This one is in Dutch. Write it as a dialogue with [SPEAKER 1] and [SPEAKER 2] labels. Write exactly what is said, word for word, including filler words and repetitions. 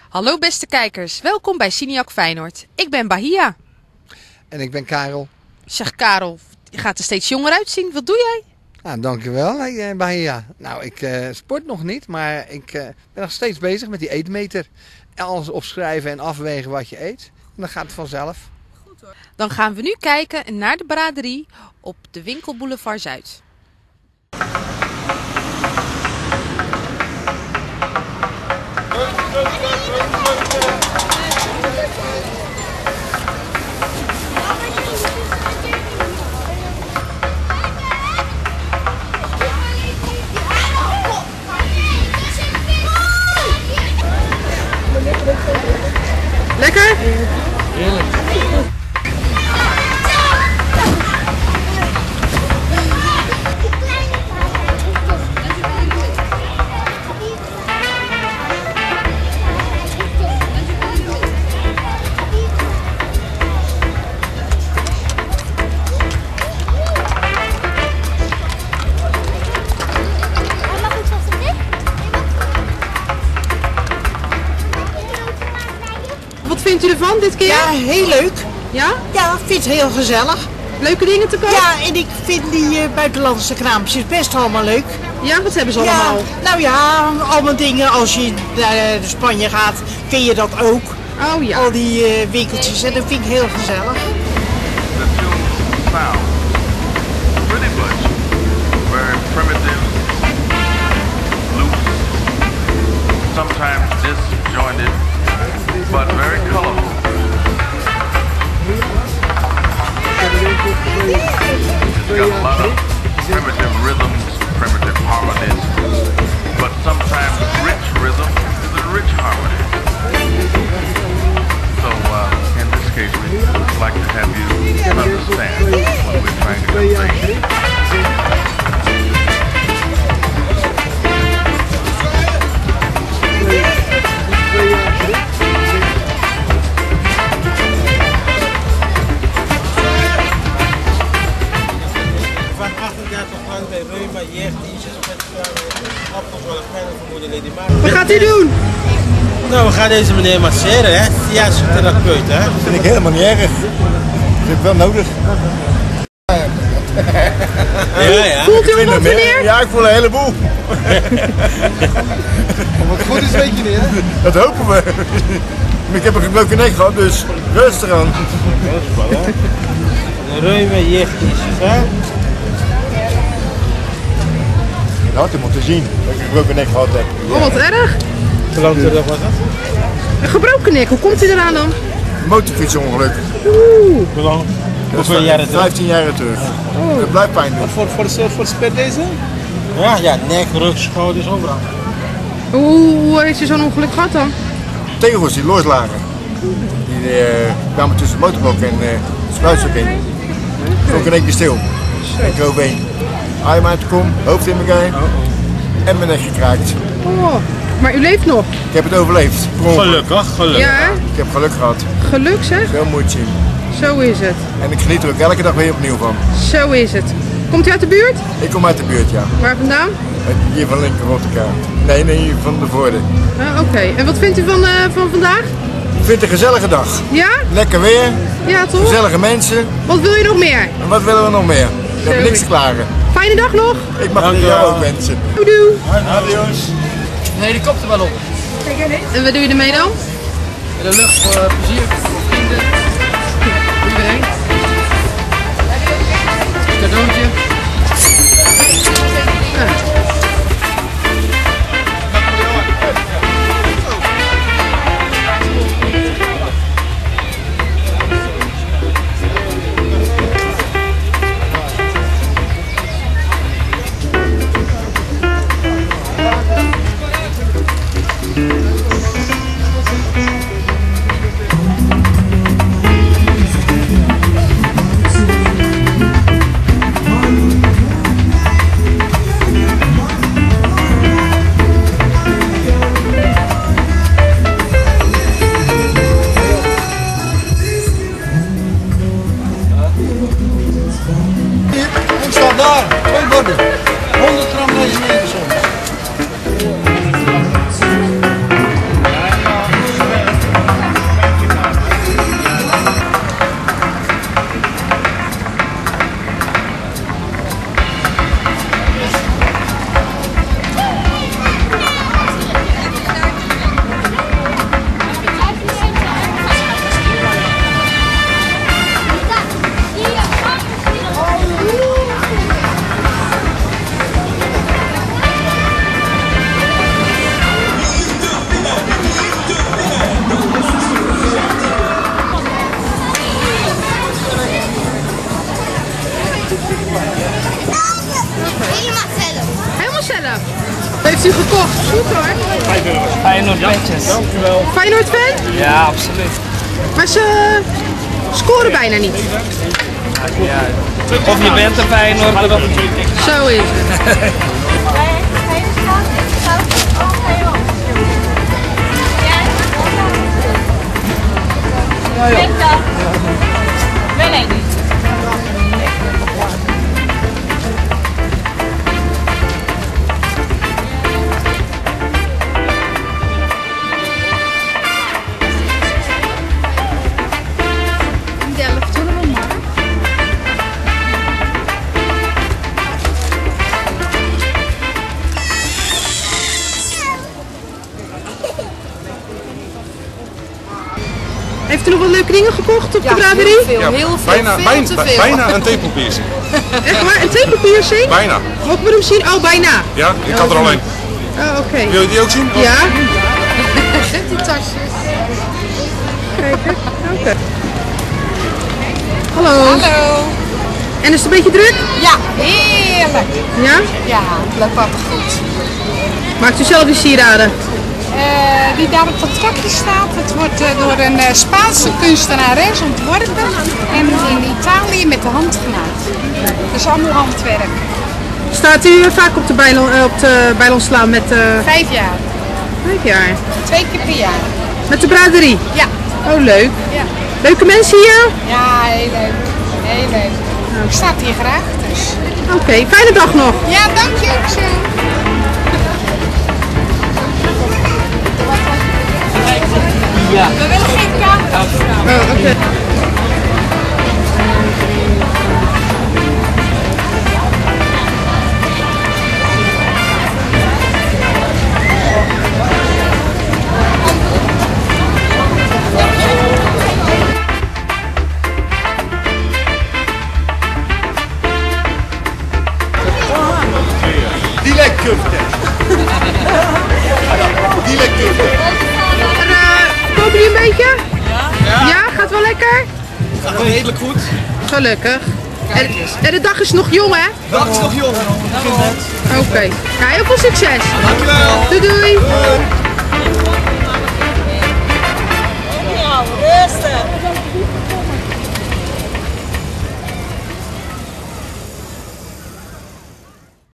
[SPEAKER 1] Hallo beste kijkers, welkom bij Cineac Feyenoord. Ik ben Bahia.
[SPEAKER 2] En ik ben Karel.
[SPEAKER 1] Zeg Karel, je gaat er steeds jonger uitzien. Wat doe jij?
[SPEAKER 2] Nou, dankjewel eh, Bahia. Nou, ik uh, sport nog niet, maar ik uh, ben nog steeds bezig met die eetmeter. Alles opschrijven en afwegen wat je eet. En dan gaat het vanzelf.
[SPEAKER 1] Goed hoor. Dan gaan we nu kijken naar de braderie op de Winkelboulevard Zuid. Lekker?
[SPEAKER 2] Heerlijk.
[SPEAKER 1] Wat vindt u ervan dit keer?
[SPEAKER 3] Ja, heel leuk.
[SPEAKER 1] Ja?
[SPEAKER 3] Ja, ik vind het heel gezellig.
[SPEAKER 1] Leuke dingen te kopen?
[SPEAKER 3] Ja, en ik vind die uh, buitenlandse kraampjes best allemaal leuk.
[SPEAKER 1] Ja, wat hebben ze
[SPEAKER 3] Ja,
[SPEAKER 1] allemaal?
[SPEAKER 3] nou ja, allemaal dingen. Als je naar Spanje gaat, ken je dat ook.
[SPEAKER 1] Oh ja.
[SPEAKER 3] Al die uh, winkeltjes en dat vind ik heel gezellig.
[SPEAKER 4] The tune sound pretty much very primitive, loose, sometimes disjointed, but very colorful. It's got a lot of primitive rhythms, primitive harmonies, but sometimes rich rhythm is a rich harmony. So uh, in this case, we would like to have you understand what we're trying to convey.
[SPEAKER 5] Van achtendertig graden bij reuma, jeugd, zesenzestig graden, appels, wel een fijne vermoeden, Lady Mark.
[SPEAKER 1] Wat gaat u doen?
[SPEAKER 5] Nou, we gaan deze meneer masseren, hè? Ja, is een therapeut, hè?
[SPEAKER 6] Dat vind ik helemaal niet erg. Dat heb ik wel nodig.
[SPEAKER 5] Ja, ja.
[SPEAKER 1] Voelt u al wat, meneer?
[SPEAKER 6] Ja, ik voel een heleboel.
[SPEAKER 2] Wat goed is, weet je niet, hè?
[SPEAKER 6] Dat hopen we. Maar ik heb een gebroken nek gehad, dus rustig aan.
[SPEAKER 5] Reuma, jeugd, hè?
[SPEAKER 6] Je had hem moeten zien dat ik een gebroken nek gehad heb.
[SPEAKER 1] Oh, wat erg.
[SPEAKER 5] Hoe lang terug was dat?
[SPEAKER 1] Een gebroken nek, hoe komt u eraan dan?
[SPEAKER 6] Motorfietsongeluk.
[SPEAKER 1] Oeh.
[SPEAKER 5] Hoe lang?
[SPEAKER 6] Dat
[SPEAKER 5] Hoeveel
[SPEAKER 6] is
[SPEAKER 5] jaren terug?
[SPEAKER 6] vijftien jaar terug. Dat blijft pijn doen.
[SPEAKER 5] Voor, voor, de, voor de spet deze? Ja, ja, nek, rug, schouders, overal.
[SPEAKER 1] Hoe, hoe heeft u zo'n ongeluk gehad dan?
[SPEAKER 6] Tegels die loslagen. Die uh, kwamen tussen de motorblok en uh, de spruitstok in. Toen in één keer stil. En ik kroop heen. Arm uit de kom, hoofd in elkaar en mijn nek gekraakt.
[SPEAKER 1] Oh, maar u leeft nog?
[SPEAKER 6] Ik heb het overleefd.
[SPEAKER 5] Gelukkig, gelukkig.
[SPEAKER 1] Ja, hè?
[SPEAKER 6] Ik heb geluk gehad.
[SPEAKER 1] Geluk zeg.
[SPEAKER 6] Veel moet zien.
[SPEAKER 1] Zo is het.
[SPEAKER 6] En ik geniet er ook elke dag weer opnieuw van.
[SPEAKER 1] Zo is het. Komt u uit de buurt?
[SPEAKER 6] Ik kom uit de buurt, ja.
[SPEAKER 1] Waar vandaan?
[SPEAKER 6] Hier van Linker Rotterdam. Nee, nee, hier van de Voorde.
[SPEAKER 1] Ah, Oké, okay. En wat vindt u van, uh, van vandaag?
[SPEAKER 6] Ik vind het een gezellige dag.
[SPEAKER 1] Ja?
[SPEAKER 6] Lekker weer,
[SPEAKER 1] Ja toch?
[SPEAKER 6] gezellige mensen.
[SPEAKER 1] Wat wil je nog meer?
[SPEAKER 6] En wat willen we nog meer? We hebben niks te klagen.
[SPEAKER 1] Fijne dag nog.
[SPEAKER 6] Ik mag het jou ook wensen.
[SPEAKER 1] Doei doei.
[SPEAKER 6] Adios.
[SPEAKER 2] Een helikopter wel op.
[SPEAKER 1] En wat doe je ermee dan?
[SPEAKER 2] In de lucht voor uh, plezier, voor vrienden, voor iedereen. Cadeautje.
[SPEAKER 1] Ja. u gekocht? Goed hoor.
[SPEAKER 7] Feyenoord petjes. Dankjewel.
[SPEAKER 1] Feyenoord fan?
[SPEAKER 7] Ja, absoluut.
[SPEAKER 1] Maar ze scoren bijna niet.
[SPEAKER 7] Ja. Of je bent een Feyenoorder of niet.
[SPEAKER 1] Zo is het.
[SPEAKER 8] Nee, niet.
[SPEAKER 1] Delft, zullen we maar. Heeft u nog wat leuke dingen gekocht op de braderie?
[SPEAKER 8] Heel veel, heel veel,
[SPEAKER 9] bijna,
[SPEAKER 8] veel
[SPEAKER 9] bijna,
[SPEAKER 8] te veel.
[SPEAKER 9] bijna een tepelpiercing.
[SPEAKER 1] Echt waar? Een tepelpiercing?
[SPEAKER 9] Bijna.
[SPEAKER 1] Mogen we hem zien? Oh, bijna.
[SPEAKER 9] Ja, ik had er alleen.
[SPEAKER 1] Oh, oké.
[SPEAKER 9] Wil je die ook zien?
[SPEAKER 1] Ja.
[SPEAKER 8] Zet die tasjes.
[SPEAKER 1] Kijken. Oké. Hallo.
[SPEAKER 8] Hallo.
[SPEAKER 1] En is het een beetje druk?
[SPEAKER 8] Ja, heerlijk.
[SPEAKER 1] Ja?
[SPEAKER 8] Ja, het loopt altijd goed.
[SPEAKER 1] Maakt u zelf die sieraden?
[SPEAKER 8] Uh, die daar op het trapje staat, het wordt uh, door een uh, Spaanse kunstenares ontworpen en in Italië met de hand gemaakt. Dus allemaal handwerk.
[SPEAKER 1] Staat u uh, vaak op de Bijlon, uh, op de Bijlonslaan met... Uh...
[SPEAKER 8] Vijf jaar.
[SPEAKER 1] Vijf jaar?
[SPEAKER 8] Twee keer per jaar.
[SPEAKER 1] Met de braderie?
[SPEAKER 8] Ja.
[SPEAKER 1] Oh, leuk.
[SPEAKER 8] Ja.
[SPEAKER 1] Leuke mensen hier?
[SPEAKER 8] Ja, heel leuk. Heel leuk. Ik sta hier graag, dus.
[SPEAKER 1] Oké, okay, fijne dag nog.
[SPEAKER 8] Ja, dank je ook zo.
[SPEAKER 7] Ja.
[SPEAKER 8] We willen geen camera.
[SPEAKER 1] Oh, oké. Okay.
[SPEAKER 6] Dilectkufte. Dilectkufte.
[SPEAKER 1] Kopen jullie een beetje? Ja. Ja, gaat wel lekker?
[SPEAKER 5] Gaat wel redelijk goed.
[SPEAKER 1] Gelukkig. En, en de dag is nog jong, hè?
[SPEAKER 5] De dag is nog jong.
[SPEAKER 1] Oké. Okay. Ja, heel veel succes.
[SPEAKER 5] Dankjewel.
[SPEAKER 1] Doei doei.